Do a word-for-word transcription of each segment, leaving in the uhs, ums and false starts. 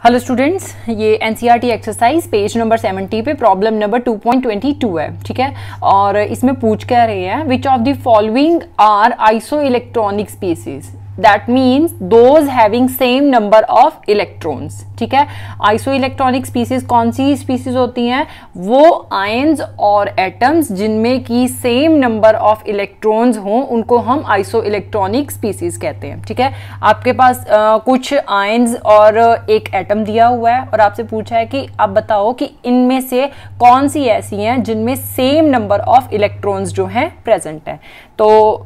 Hello students, ये NCERT exercise page number seventy पे problem number two point two two है। ठीक है, और इसमें पूछ क्या रहे हैं, which of the following are isoelectronic species, that means those having same number of electrons. ठीक है, आइसो इलेक्ट्रॉनिक स्पीसीज कौन सी स्पीसीज होती हैं? वो आयंस और एटम्स जिनमें की सेम नंबर ऑफ इलेक्ट्रॉन्स हों, उनको हम आइसो इलेक्ट्रॉनिक स्पीसीज कहते हैं। ठीक है, आपके पास आ, कुछ आयंस और एक एटम दिया हुआ है और आपसे पूछा है कि आप बताओ कि इनमें से कौन सी ऐसी हैं जिनमें सेम नंबर ऑफ इलेक्ट्रॉन्स जो हैं प्रेजेंट है। तो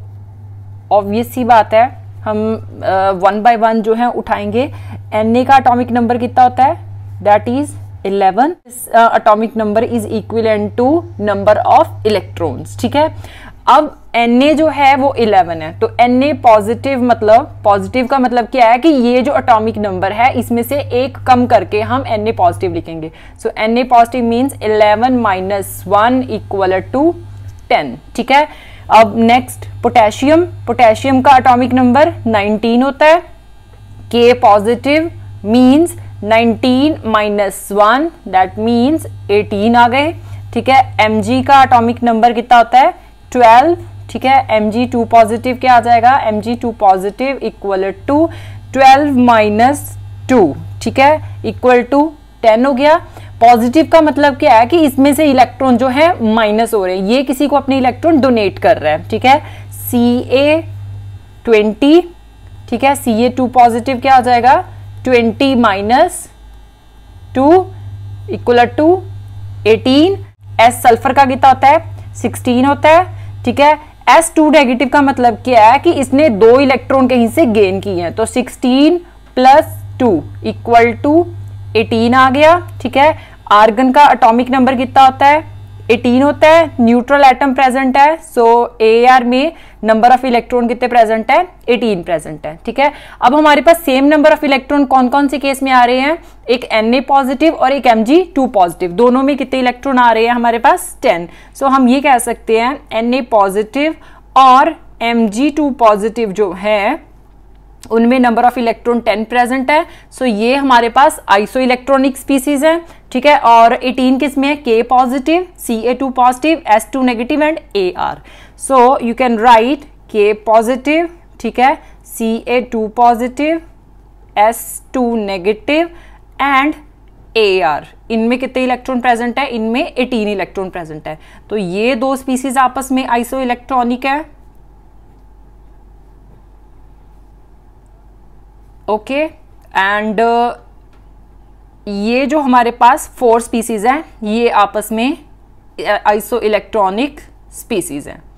ऑब्वियस सी बात है, हम वन बाय वन जो है उठाएंगे। एन ए का अटोमिक नंबर कितना होता है? That is eleven. Atomic number is equivalent to number of electrons. ठीक है, अब एन ए जो है वो इलेवन है, तो एन ए पॉजिटिव, मतलब पॉजिटिव का मतलब क्या है कि ये जो अटोमिक नंबर है इसमें से एक कम करके हम एन ए पॉजिटिव लिखेंगे। So N A positive means eleven minus one equal to ten. ठीक है, अब नेक्स्ट पोटेशियम। पोटेशियम का एटॉमिक नंबर नाइनटीन होता है। K positive means nineteen minus one, that means eighteen आ गए। ठीक है, एमजी का एटॉमिक नंबर कितना होता है? ट्वेल्व। ठीक है, एम जी टू पॉजिटिव क्या आ जाएगा? M G two positive equal to twelve minus two, ठीक है, इक्वल टू टेन हो गया। पॉजिटिव का मतलब क्या है कि इसमें से इलेक्ट्रॉन जो है माइनस हो रहे हैं, ये किसी को अपने इलेक्ट्रॉन डोनेट कर रहा है। ठीक है, सी ए ट्वेंटी। ठीक है, सी ए टू पॉजिटिव क्या आ जाएगा? Twenty minus two equal to eighteen. S sulphur का कितना होता है? सिक्सटीन होता है। ठीक है, एस टू नेगेटिव का मतलब क्या है कि इसने दो इलेक्ट्रॉन कहीं से गेन किए हैं, तो sixteen plus two equal to eighteen आ गया। ठीक है, आर्गन का एटॉमिक नंबर कितना होता है? एटीन होता है। न्यूट्रल एटम प्रेजेंट है, सो ए आर में नंबर ऑफ इलेक्ट्रॉन कितने प्रेजेंट है? एटीन प्रेजेंट है। ठीक है, अब हमारे पास सेम नंबर ऑफ इलेक्ट्रॉन कौन कौन से केस में आ रहे हैं? एक एन ए पॉजिटिव और एक एम जी टू पॉजिटिव, दोनों में कितने इलेक्ट्रॉन आ रहे हैं हमारे पास? टेन। सो हम ये कह सकते हैं एन ए पॉजिटिव और एम जी टू पॉजिटिव जो है उनमें number of electron ten present है। सो so ये हमारे पास आइसो इलेक्ट्रॉनिक स्पीसीज है। ठीक है, और एटीन किस में है? K positive, C A two positive, S two negative and A R. So you can write K positive, ठीक है, C A two positive, S two negative and A R. इनमें कितने इलेक्ट्रॉन प्रेजेंट है? इनमें eighteen electron present है। तो ये दो स्पीसीज आपस में आइसो इलेक्ट्रॉनिक है। ओके, एंड ये जो हमारे पास फोर स्पीसीज हैं ये आपस में आइसो इलेक्ट्रॉनिक स्पीसीज हैं।